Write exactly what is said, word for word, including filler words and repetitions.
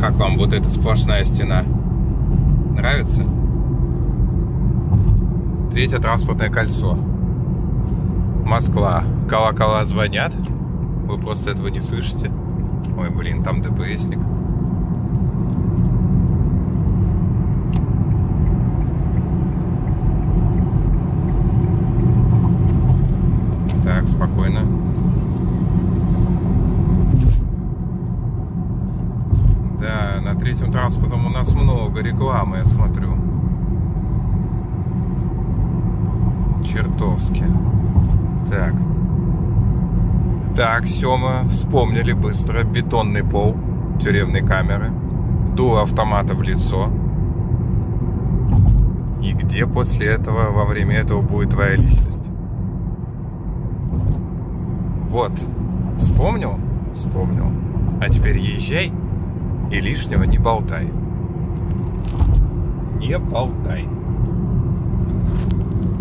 Как вам вот эта сплошная стена? Нравится? Третье транспортное кольцо. Москва. Колокола звонят. Вы просто этого не слышите. Ой, блин, там ДПСник. Так, спокойно. Да, на третьем транспортном у нас много рекламы, я смотрю. Чертовски. Так. Так, Сёма, вспомнили быстро. Бетонный пол, тюремной камеры, дуло автомата в лицо. И где после этого, во время этого будет твоя личность? Вот. Вспомнил? Вспомнил. А теперь езжай и лишнего не болтай. Не болтай.